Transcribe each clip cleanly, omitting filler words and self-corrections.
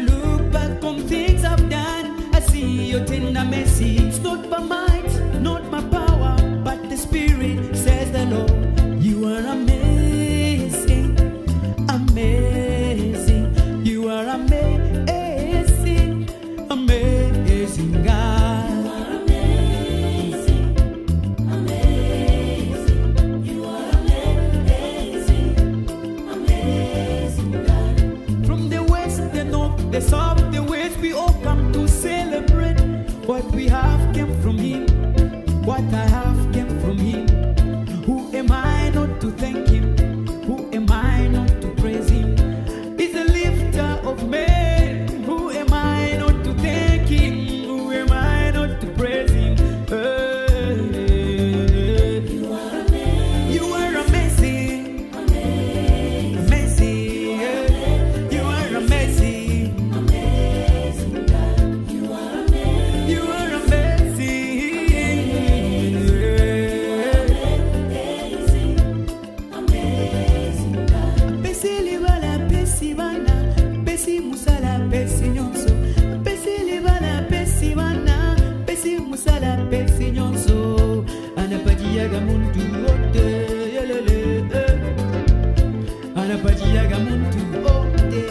look back on things I've done, I see your tender mercy. It's not by might, not my power, but the Spirit, says the Lord. You are amazing, amazing. You are amazing, amazing God. You are amazing, amazing. You are amazing, amazing God. From the west, the north, the south, the west, we all come to celebrate. What we have came from Him. What I have came from Him. Who am I not to thank Him? Who am I not to praise Him? He's the lifter of men. Who am I not to thank Him? Who am I not to praise Him? You are amazing, You are amazing, amazing. You are amazing, amazing God. You are amazing, you are amazing. amazing God. Pesi libala, pesi bana, pesi musala, pesi nyonso. Pesi libala, pesi bana, pesi musala, pesi nyonso. Anapatia muntu ote, yelele. Anapatia muntu ote.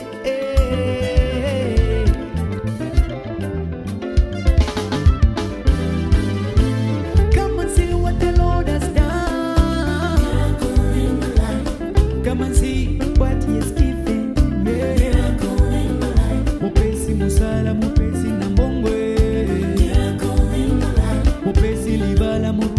Come and see what the Lord has done. Miracle in my life, Come and see what He has given. Yeah. miracle in my life, Mopesi musala, mopesi na mbongwe. miracle in my life, Mopesi libala, mopesi